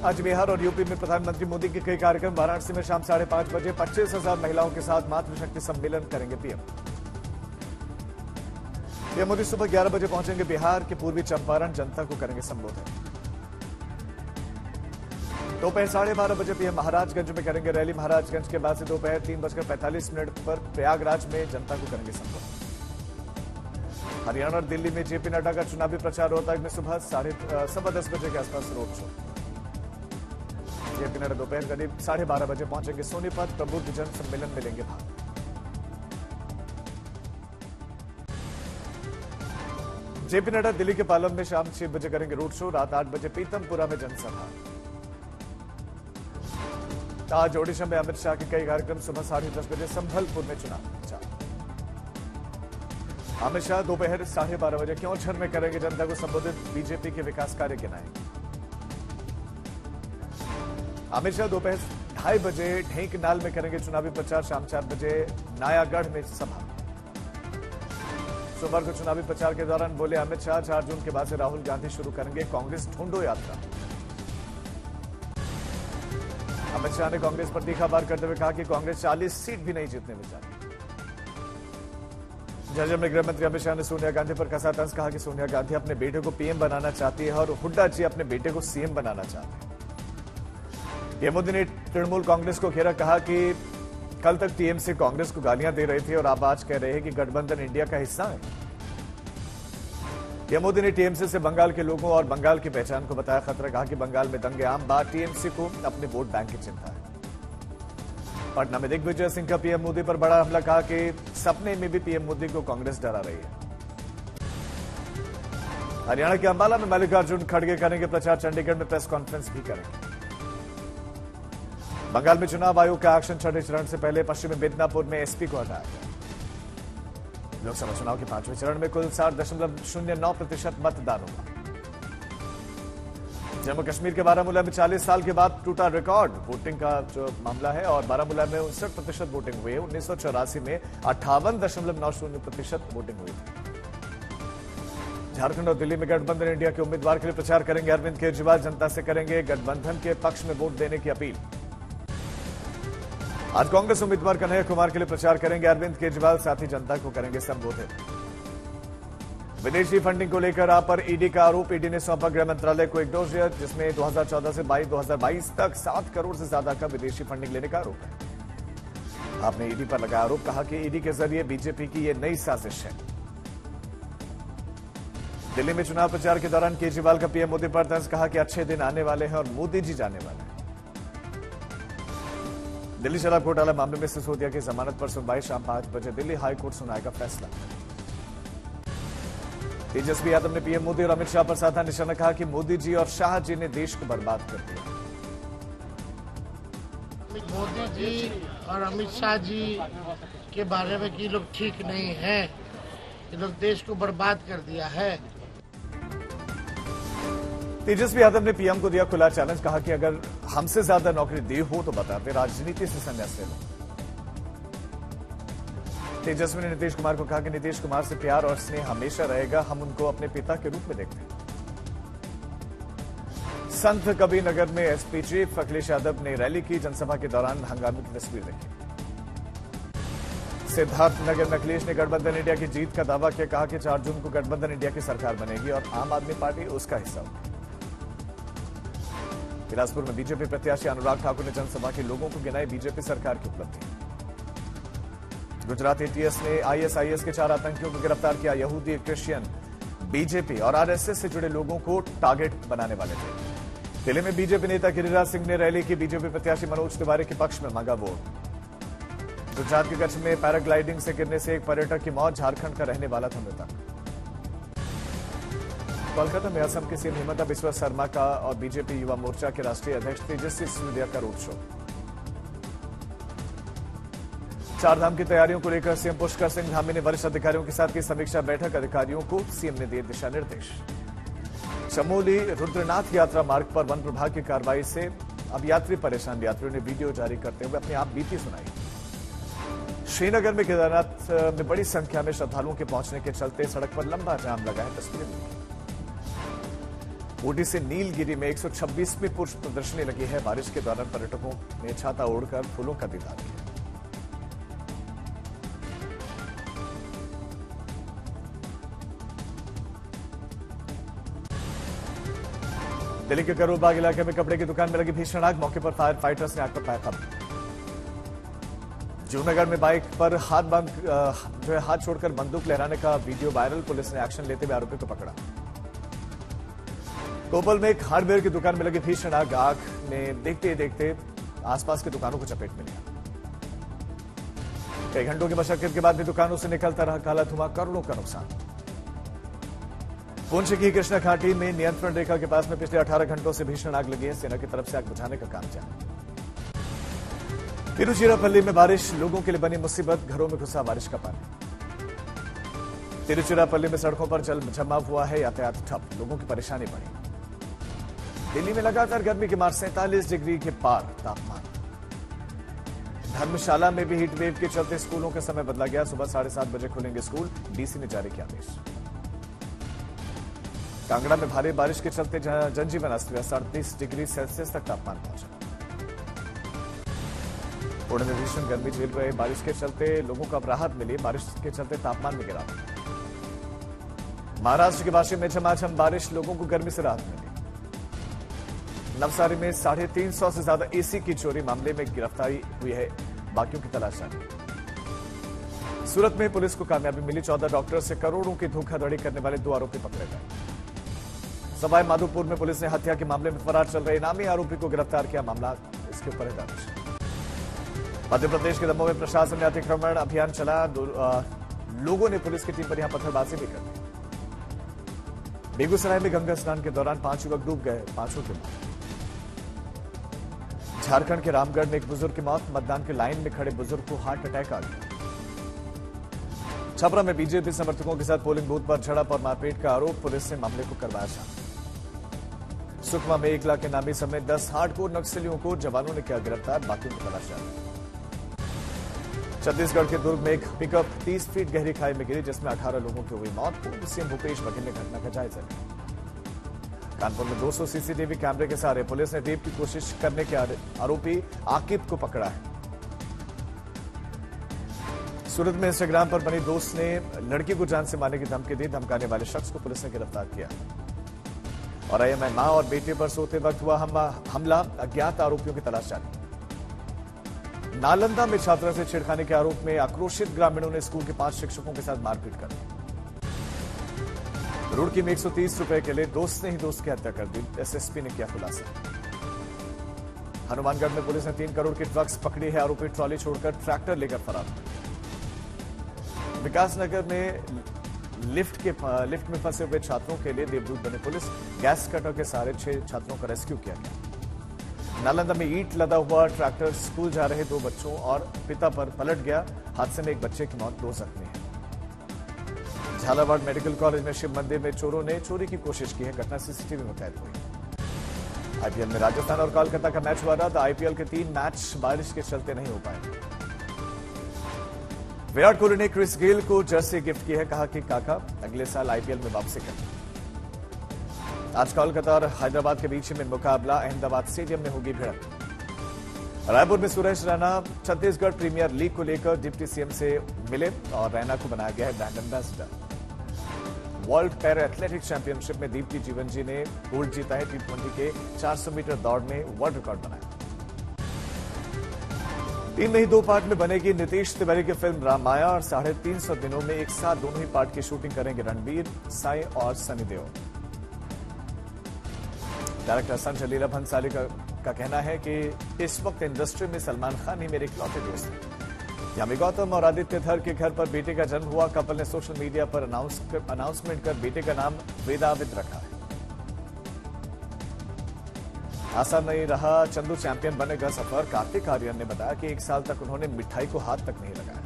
आज बिहार और यूपी में प्रधानमंत्री मोदी के कई कार्यक्रम। वाराणसी में शाम 5:30 बजे 25,000 महिलाओं के साथ मातृशक्ति सम्मेलन करेंगे पीएम। पीएम मोदी सुबह 11 बजे पहुंचेंगे बिहार के पूर्वी चंपारण, जनता को करेंगे संबोधित। दोपहर 12:30 बजे पीएम महाराजगंज में करेंगे रैली। महाराजगंज के बाद से दोपहर 3:45 पर प्रयागराज में जनता को करेंगे संबोधित। हरियाणा और दिल्ली में जेपी नड्डा का चुनावी प्रचार। रोहतक में सुबह 10:15 बजे के आसपास रोड शो। जेपी नड्डा दोपहर करीब 12:30 बजे पहुंचेंगे सोनीपत, प्रबुद्ध जन सम्मेलन में लेंगे भाग। जेपी नड्डा दिल्ली के पालम में शाम 6 बजे करेंगे रोड शो। रात 8 बजे पीतमपुरा में जनसभा। आज ओडिशा में अमित शाह के कई कार्यक्रम। सुबह 10:30 बजे संभलपुर में चुनाव प्रचार। अमित शाह दोपहर 12:30 बजे क्योंझर में करेंगे जनता को संबोधित। बीजेपी के विकास कार्य गिनाएंगे। अमित शाह दोपहर 2:30 बजे ढेंकनाल में करेंगे चुनावी प्रचार। शाम 4 बजे नायागढ़ में सभा। सोमवार को चुनावी प्रचार के दौरान बोले अमित शाह, 4 जून के बाद से राहुल गांधी शुरू करेंगे कांग्रेस ढूंढो यात्रा। अमित शाह ने कांग्रेस पर तीखा वार करते हुए कहा कि कांग्रेस 40 सीट भी नहीं जीतने में चाहती। झज्जर में गृहमंत्री अमित शाह ने सोनिया गांधी पर कसा तंज। कहा कि सोनिया गांधी अपने बेटे को पीएम बनाना चाहती है और हुड्डा जी अपने बेटे को सीएम बनाना चाहते हैं। पीएम मोदी ने तृणमूल कांग्रेस को घेरा। कहा कि कल तक टीएमसी कांग्रेस को गालियां दे रही थी और अब आज कह रहे हैं कि गठबंधन इंडिया का हिस्सा है। पीएम मोदी ने टीएमसी से बंगाल के लोगों और बंगाल की पहचान को बताया खतरा। कहा कि बंगाल में दंगे आम बात, टीएमसी को अपने वोट बैंक की चिंता है। पटना में दिग्विजय सिंह का पीएम मोदी पर बड़ा हमला। कहा कि सपने में भी पीएम मोदी को कांग्रेस डरा रही है। हरियाणा के अंबाला में मल्लिकार्जुन खड़गे करेंगे प्रचार। चंडीगढ़ में प्रेस कॉन्फ्रेंस भी करेंगे। बंगाल में चुनाव आयोग का एक्शन। छठे चरण से पहले पश्चिमी मिदनापुर में एसपी को हटाया गया। लोकसभा चुनाव के 5वें चरण में कुल 60.09% मतदान हुआ। जम्मू कश्मीर के बारामूला में 40 साल के बाद टूटा रिकॉर्ड। वोटिंग का जो मामला है और बारामूला में 59% वोटिंग हुई है। 1984 में 58.90% वोटिंग हुई थी। झारखंड और दिल्ली में गठबंधन इंडिया के उम्मीदवार के लिए प्रचार करेंगे अरविंद केजरीवाल। जनता से करेंगे गठबंधन के पक्ष में वोट देने की अपील। आज कांग्रेस उम्मीदवार कन्हैया कुमार के लिए प्रचार करेंगे अरविंद केजरीवाल। साथ ही जनता को करेंगे संबोधित। विदेशी फंडिंग को लेकर आप पर ईडी का आरोप। ईडी ने सौंपा गृह मंत्रालय को एक डोसियर जिसमें 2014 से 2022 तक 7 करोड़ से ज्यादा का विदेशी फंडिंग लेने का आरोप है। आपने ईडी पर लगाया आरोप। कहा कि ईडी के जरिए बीजेपी की यह नई साजिश है। दिल्ली में चुनाव प्रचार के दौरान केजरीवाल का पीएम मोदी पर तंज। कहा कि अच्छे दिन आने वाले हैं और मोदी जी जाने वाले हैं। दिल्ली शराब घोटाला मामले में सिसोदिया की जमानत पर सुनवाई। शाम 5 बजे दिल्ली हाईकोर्ट सुनाएगा फैसला। तेजस्वी यादव ने पीएम मोदी और अमित शाह पर साधा निशाना। कहा कि मोदी जी और शाह जी ने देश को बर्बाद कर दिया। मोदी जी और अमित शाह जी के बारे में कि लोग ठीक नहीं हैं, ये लोग देश को बर्बाद कर दिया है। तेजस्वी यादव ने पीएम को दिया खुला चैलेंज। कहा कि अगर हमसे ज्यादा नौकरी दी हो तो बताते, राजनीति से संन्यास ले लो। तेजस्वी ने नीतीश कुमार को कहा कि नीतीश कुमार से प्यार और स्नेह हमेशा रहेगा। हम उनको अपने पिता के रूप में देखते हैं। संत कबीरनगर में एसपी चीफ अखिलेश यादव ने रैली की। जनसभा के दौरान हंगामे की तस्वीर देखी। सिद्धार्थनगर में अखिलेश ने गठबंधन इंडिया की जीत का दावा किया। कहा कि 4 जून को गठबंधन इंडिया की सरकार बनेगी और आम आदमी पार्टी उसका हिस्सा होगी। बिलासपुर में बीजेपी प्रत्याशी अनुराग ठाकुर ने जनसभा के लोगों को गिनाई बीजेपी सरकार की उपलब्धि। गुजरात एटीएस ने आईएसआईएस के 4 आतंकियों को गिरफ्तार किया। यहूदी, क्रिश्चियन, बीजेपी और आरएसएस से जुड़े लोगों को टारगेट बनाने वाले थे। दिल्ली में बीजेपी नेता गिरिराज सिंह ने रैली की। बीजेपी प्रत्याशी मनोज तिवारी के पक्ष में मांगा वोट। गुजरात के कच्छ में पैराग्लाइडिंग से गिरने से एक पर्यटक की मौत। झारखंड का रहने वाला था मृतक। कोलकाता में असम के सीएम हिमंता बिस्वा शर्मा का और बीजेपी युवा मोर्चा के राष्ट्रीय अध्यक्ष तेजस्वी सिसोदिया का रोड शो। 4 धाम की तैयारियों को लेकर सीएम पुष्कर सिंह धामी ने वरिष्ठ अधिकारियों के साथ की समीक्षा बैठक। अधिकारियों को सीएम ने दिए दिशा निर्देश। चमोली रुद्रनाथ यात्रा मार्ग पर वन विभाग की कार्रवाई से अब यात्री परेशान। यात्रियों ने वीडियो जारी करते हुए अपनी आप बीती सुनाई। श्रीनगर में केदारनाथ में बड़ी संख्या में श्रद्धालुओं के पहुंचने के चलते सड़क पर लंबा जाम लगा है। तस्वीरें ऊटी से नीलगिरी में 126वीं पुष्प प्रदर्शनी लगी है। बारिश के दौरान पर्यटकों ने छाता ओढ़कर फूलों का दीदार किया। दिल्ली के करोल बाग इलाके में कपड़े की दुकान में लगी भीषण आग। मौके पर फायर फाइटर्स ने आग पर पाया काबू। जूनागढ़ में बाइक पर हाथ छोड़कर बंदूक लहराने का वीडियो वायरल। पुलिस ने एक्शन लेते हुए आरोपी को पकड़ा। कोपल में एक हार्डवेयर की दुकान में लगी भीषण आग। आग ने देखते ही देखते आसपास की दुकानों को चपेट में लिया। कई घंटों की मशक्कत के बाद भी दुकानों से निकलता रहा काला धुआं, करोड़ों का नुकसान। पुंछ की कृष्णा घाटी में नियंत्रण रेखा के पास में पिछले 18 घंटों से भीषण आग लगी है। सेना की तरफ से आग बुझाने का काम जारी। तिरुचिरापल्ली में बारिश लोगों के लिए बनी मुसीबत। घरों में घुसा बारिश का पानी। तिरुचिरापल्ली में सड़कों पर जल जमाव हुआ है। यातायात ठप, लोगों की परेशानी बढ़ी। दिल्ली में लगातार गर्मी के मार 47 डिग्री के पार तापमान। धर्मशाला में भी हीट वेव के चलते स्कूलों का समय बदला गया। सुबह 7:30 बजे खुलेंगे स्कूल। डीसी ने जारी किया आदेश। कांगड़ा में भारी बारिश के चलते जनजीवन अस्त व्यस्त। 38 डिग्री सेल्सियस तक तापमान पहुंचा। पुणे में भीषण गर्मी झेल रहे बारिश के चलते लोगों को अब राहत मिली। बारिश के चलते तापमान में गिरावट। महाराष्ट्र के वाशी में झमाझम बारिश, लोगों को गर्मी से राहत मिली। नवसारी में 350 से ज्यादा एसी की चोरी मामले में गिरफ्तारी हुई है। बाकियों की तलाश जारी। सूरत में पुलिस को कामयाबी मिली। 14 डॉक्टर से करोड़ों की धोखाधड़ी करने वाले 2 आरोपी पकड़े गए। सवाई माधोपुर में पुलिस ने हत्या के मामले में फरार चल रहे इनामी आरोपी को गिरफ्तार किया। मामला इसके ऊपर है दर्ज। मध्य प्रदेश के दमोह में प्रशासन ने अतिक्रमण अभियान चला। लोगों ने पुलिस की टीम पर यहां पत्थरबाजी भी कर दी। बेगूसराय में गंगा स्नान के दौरान 5 युवक डूब गए, 5 की मौत। झारखंड के रामगढ़ में एक बुजुर्ग की मौत। मतदान की लाइन में खड़े बुजुर्ग को हार्ट अटैक आ गया। छपरा में बीजेपी समर्थकों के साथ पोलिंग बूथ पर झड़प और मारपीट का आरोप। पुलिस ने मामले को करवाया शांत। सुकमा में 1 लाख के नामी समेत 10 हार्डकोर नक्सलियों को जवानों ने किया गिरफ्तार। बाकियों की तलाश जारी। छत्तीसगढ़ के दुर्ग में एक पिकअप 30 फीट गहरी खाई में गिरी, जिसमें 18 लोगों की हुई मौत। पूर्व सीएम भूपेश बघेल ने घटना का जायजा लिया। कानपुर में 200 सीसीटीवी कैमरे के सहारे पुलिस ने रेप की कोशिश करने के आरोपी आकिब को पकड़ा है। सूरत में इंस्टाग्राम पर बनी दोस्त ने लड़की को जान से मारने की धमकी दी। धमकाने वाले शख्स को पुलिस ने गिरफ्तार किया। और आईएमआई मां और बेटे पर सोते वक्त हुआ हमला, अज्ञात आरोपियों की तलाश जारी। नालंदा में छात्रा से छेड़खानी के आरोप में आक्रोशित ग्रामीणों ने स्कूल के 5 शिक्षकों के साथ मारपीट कर दी। रुड़की में 130 रुपए के लिए दोस्त ने ही दोस्त की हत्या कर दी। एसएसपी ने किया खुलासा। हनुमानगढ़ में पुलिस ने 3 करोड़ की ड्रग्स पकड़ी है। आरोपी ट्रॉली छोड़कर ट्रैक्टर लेकर फरार। विकासनगर में लिफ्ट में फंसे हुए छात्रों के लिए देवदूत बने पुलिस। गैस कटर के सहारे 6 छात्रों का रेस्क्यू किया गया। नालंदा में ईंट लदा हुआ ट्रैक्टर स्कूल जा रहे 2 बच्चों और पिता पर पलट गया। हादसे में एक बच्चे की मौत, 2 जख्मी हैं। झालावाड़ मेडिकल कॉलेज में शिव मंदिर में चोरों ने चोरी की कोशिश की है। घटना सीसीटीवी में कैद हुई। आईपीएल में राजस्थान और कोलकाता का मैच हुआ था। आईपीएल के 3 मैच बारिश के चलते नहीं हो पाए। विराट कोहली ने क्रिस गेल को जर्सी गिफ्ट की है। कहा कि काका अगले साल आईपीएल में वापसी करें। आज कोलकाता और हैदराबाद के बीच में मुकाबला। अहमदाबाद स्टेडियम में होगी भिड़ंत। रायपुर में सुरेश रैना छत्तीसगढ़ प्रीमियर लीग को लेकर डिप्टी सीएम से मिले और रैना को बनाया गया है brand ambassador. World para athletics championship में दीप्ति जीवनजी ने गोल्ड जीता है। T20 के 400 मीटर दौड़ में वर्ल्ड रिकॉर्ड बनाया। 3 नहीं 2 पार्ट में बनेगी नीतीश तिवारी की फिल्म रामाया और 350 दिनों में एक साथ दोनों ही पार्ट की शूटिंग करेंगे रणबीर, साई और सनी देओल। डायरेक्टर संजय लीला भंसाली का कहना है कि इस वक्त इंडस्ट्री में सलमान खान ही मेरे इकलौते दोस्त हैं। यामी गौतम और आदित्य धर के घर पर बेटे का जन्म हुआ। कपल ने सोशल मीडिया पर अनाउंसमेंट कर बेटे का नाम वेदाविद रखा है। आसान नहीं रहा चंदू चैंपियन बनने का सफर। कार्तिक आर्यन ने बताया कि 1 साल तक उन्होंने मिठाई को हाथ तक नहीं लगाया।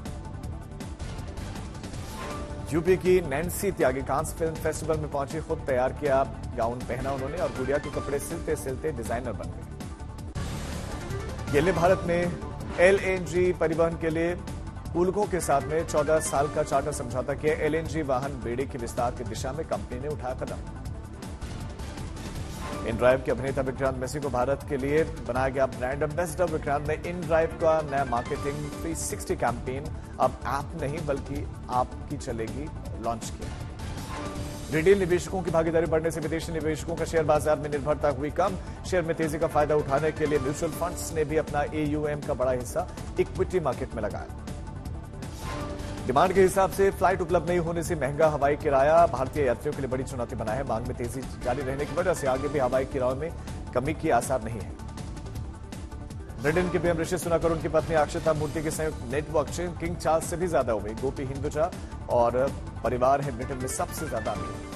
यूपी की Nancy Tyagi Cannes film festival में पहुंची। खुद तैयार किया गाउन पहना उन्होंने और गुड़िया के कपड़े सिलते सिलते डिजाइनर बन गए। गेले भारत में एलएनजी परिवहन के लिए पुलकों के साथ में 14 साल का चार्टर समझौता किया। एलएनजी वाहन बेड़े के विस्तार की दिशा में कंपनी ने उठाया कदम। इन ड्राइव के अभिनेता विक्रांत मैसी को भारत के लिए बनाया गया ब्रांड एम्बेसडर। विक्रांत ने इन ड्राइव का नया मार्केटिंग 360 कैंपेन अब ऐप नहीं बल्कि आपकी चलेगी लॉन्च किया। रिटेल निवेशकों की भागीदारी बढ़ने से विदेशी निवेशकों का शेयर बाजार में निर्भरता हुई कम। शेयर में तेजी का फायदा उठाने के लिए म्यूचुअल फंड्स ने भी अपना AUM का बड़ा हिस्सा इक्विटी मार्केट में लगाया। डिमांड के हिसाब से फ्लाइट उपलब्ध नहीं होने से महंगा हवाई किराया भारतीय यात्रियों के लिए बड़ी चुनौती बना है। मांग में तेजी जारी रहने की वजह से आगे भी हवाई किरायों में कमी के आसार नहीं है। ब्रिटेन के पीएम ऋषि सुनक और उनकी पत्नी अक्षता मूर्ति के संयुक्त नेटवर्क किंग चार्ल्स से भी ज्यादा हुई। गोपी हिंदुजा और परिवार है ब्रिटेन में सबसे ज्यादा अमीर।